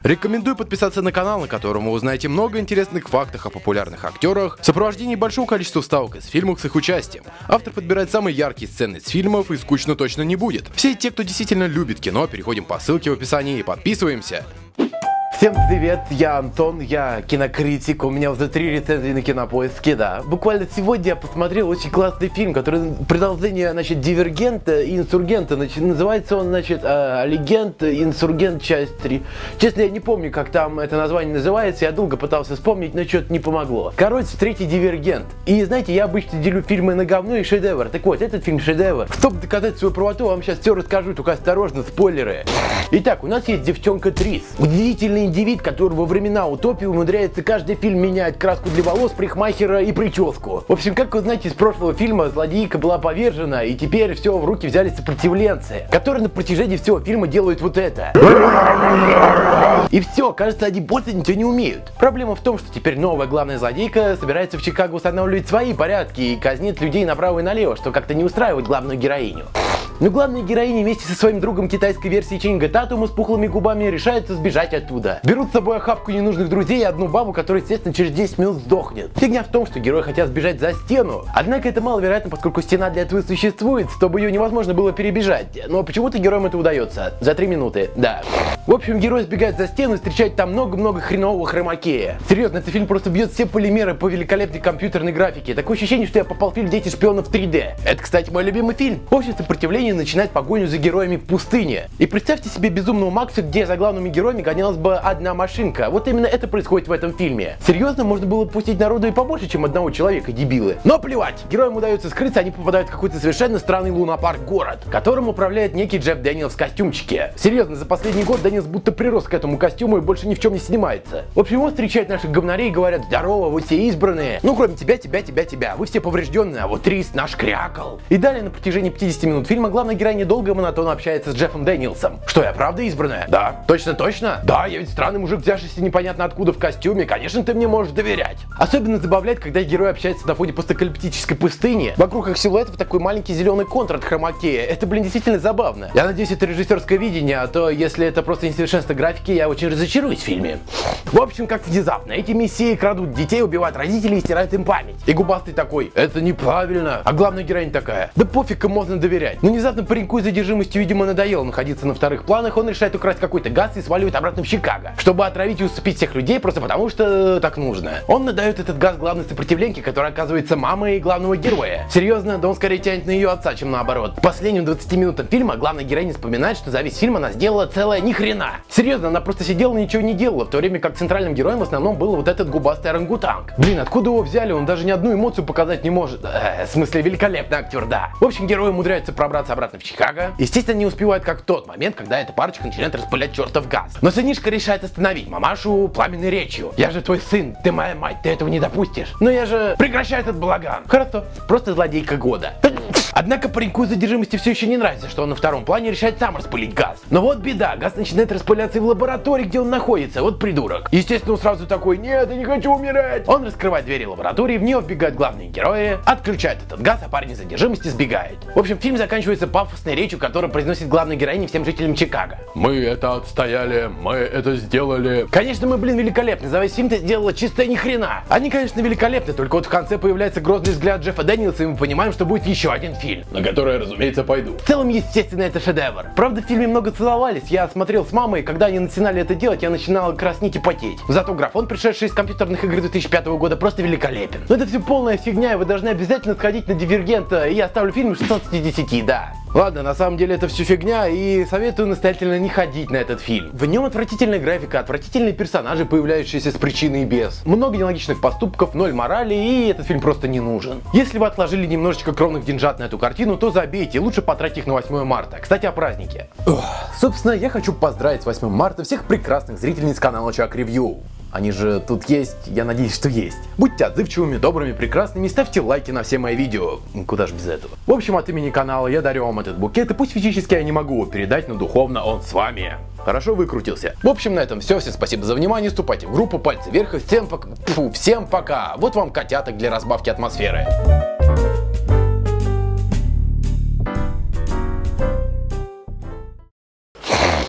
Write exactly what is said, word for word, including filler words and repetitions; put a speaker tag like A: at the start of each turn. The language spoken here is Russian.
A: Рекомендую подписаться на канал, на котором вы узнаете много интересных фактов о популярных актерах в сопровождении большого количества вставок из фильмов с их участием. Автор подбирает самые яркие сцены из фильмов, и скучно точно не будет. Все те, кто действительно любит кино, переходим по ссылке в описании и подписываемся.
B: Всем привет, я Антон, я кинокритик, у меня уже три рецензии на Кинопоиске, да. Буквально сегодня я посмотрел очень классный фильм, который продолжение, значит, Дивергента и Инсургента, значит, называется он, значит, Легенд, Инсургент, часть три. Честно, я не помню, как там это название называется, я долго пытался вспомнить, но что-то не помогло. Короче, третий Дивергент. И знаете, я обычно делю фильмы на говно и шедевр. Так вот, этот фильм шедевр. Чтобы доказать свою правоту, вам сейчас все расскажу, только осторожно, спойлеры. Итак, у нас есть девчонка Трис. Удивительный индивид, который во времена утопии умудряется каждый фильм менять краску для волос, парикмахера и прическу. В общем, как вы знаете, из прошлого фильма злодейка была повержена, и теперь все в руки взяли сопротивленцы, которые на протяжении всего фильма делают вот это. И все, кажется, они больше ничего не умеют. Проблема в том, что теперь новая главная злодейка собирается в Чикаго устанавливать свои порядки и казнит людей направо и налево, что как-то не устраивает главную героиню. Но главная героиня вместе со своим другом китайской версии Ченнинга Татума с пухлыми губами решается сбежать оттуда. Берут с собой охапку ненужных друзей и одну бабу, которая, естественно, через десять минут сдохнет. Фигня в том, что герои хотят сбежать за стену. Однако это маловероятно, поскольку стена для этого существует, чтобы ее невозможно было перебежать. Но почему-то героям это удается. За три минуты, да. В общем, герой сбегает за стену и встречает там много-много хренового хромакея. Серьезно, этот фильм просто бьет все полимеры по великолепной компьютерной графике. Такое ощущение, что я попал в фильм «Дети шпионов» три дэ. Это, кстати, мой любимый фильм. В общем, сопротивление начинает погоню за героями в пустыне. И представьте себе безумного Макса, где за главными героями гонялась бы одна машинка. Вот именно это происходит в этом фильме. Серьезно, можно было пустить народу и побольше, чем одного человека, дебилы. Но плевать. Героям удается скрыться, они попадают в какой-то совершенно странный лунопарк-город, которым управляет некий Джефф Дэниелс в костюмчике. Серьезно, за последний год Дэниелс будто прирос к этому костюму и больше ни в чем не снимается. В общем, он встречает наших говнарей и говорят: здорово, вы все избранные. Ну, кроме тебя, тебя, тебя, тебя. Вы все поврежденные, а вот Трис наш крякал. И далее на протяжении пятидесяти минут фильма главная героиня долго и монотонно общается с Джеффом Дэниелсом. Что, я правда избранная? Да. Точно, точно? Да, я ведь странный мужик, взявшийся непонятно откуда в костюме. Конечно, ты мне можешь доверять. Особенно забавляет, когда герой общается на фоне постапокалиптической пустыни. Вокруг их силуэтов такой маленький зеленый контур от хромакея. Это, блин, действительно забавно. Я надеюсь, это режиссерское видение, а то, если это просто несовершенство графики, я очень разочаруюсь в фильме. В общем, как внезапно. Эти мессии крадут детей, убивают родителей и стирают им память. И губастый такой: это неправильно. А главная героиня такая: да пофиг, им можно доверять. Но внезапно пареньку из задержимостью, видимо, надоело находиться на вторых планах, он решает украсть какой-то газ и сваливает обратно в Чикаго, чтобы отравить и усыпить всех людей просто потому, что так нужно. Он надает этот газ главной сопротивленке, которая оказывается мамой главного героя. Серьезно, да он скорее тянет на ее отца, чем наоборот. К последним двадцати минутам фильма главная героиня вспоминает, что за весь фильм она сделала целое ни хрена. Серьезно, она просто сидела и ничего не делала, в то время как центральным героем в основном был вот этот губастый орангутанг. Блин, откуда его взяли? Он даже ни одну эмоцию показать не может. Э, в смысле, великолепный актер, да. В общем, герой умудряется пробраться обратно в Чикаго. Естественно, не успевает, как в тот момент, когда эта парочка начинает распылять чертов газ. Но сынишка решает остановить мамашу пламенной речью. Я же твой сын, ты моя мать, ты этого не допустишь. Но я же... Прекращай этот балаган. Хорошо, просто злодейка года. Однако пареньку из задержимости все еще не нравится, что он на втором плане решает сам распылить газ. Но вот беда, газ начинает распыляться и в лаборатории, где он находится. Вот придурок. Естественно, он сразу такой: нет, я не хочу умирать. Он раскрывает двери лаборатории, в нее вбегают главные герои, отключает этот газ, а парень из задержимости сбегает. В общем, фильм заканчивается пафосной речью, которую произносит главная героиня всем жителям Чикаго.
A: Мы это отстояли, мы это сделали.
B: Конечно, мы, блин, великолепны. За весь фильм-то сделала чистая ни хрена. Они, конечно, великолепны, только вот в конце появляется грозный взгляд Джеффа Дэниелса, и мы понимаем, что будет еще один фильм,
A: на который, разумеется, пойду.
B: В целом, естественно, это шедевр. Правда, в фильме много целовались. Я смотрел с мамой, и когда они начинали это делать, я начинал краснеть и потеть. Зато графон, пришедший из компьютерных игр две тысячи пятого года, просто великолепен. Но это все полная фигня, и вы должны обязательно сходить на Дивергента, и я ставлю фильм шестнадцать из десяти, да. Ладно, на самом деле это все фигня, и советую настоятельно не ходить на этот фильм. В нем отвратительная графика, отвратительные персонажи, появляющиеся с причины и без. Много нелогичных поступков, ноль морали, и этот фильм просто не нужен. Если вы отложили немножечко кровных деньжат на эту картину, то забейте, лучше потратьте их на восьмое марта. Кстати, о празднике. Ох, собственно, я хочу поздравить с восьмым марта всех прекрасных зрительниц канала Чак Ревью. Они же тут есть, я надеюсь, что есть. Будьте отзывчивыми, добрыми, прекрасными, ставьте лайки на все мои видео. Куда же без этого. В общем, от имени канала я дарю вам этот букет, и пусть физически я не могу его передать, но духовно он с вами. Хорошо выкрутился. В общем, на этом все. Всем спасибо за внимание. Вступайте в группу, пальцы вверх, и всем пока. Фу, всем пока. Вот вам котяток для разбавки атмосферы.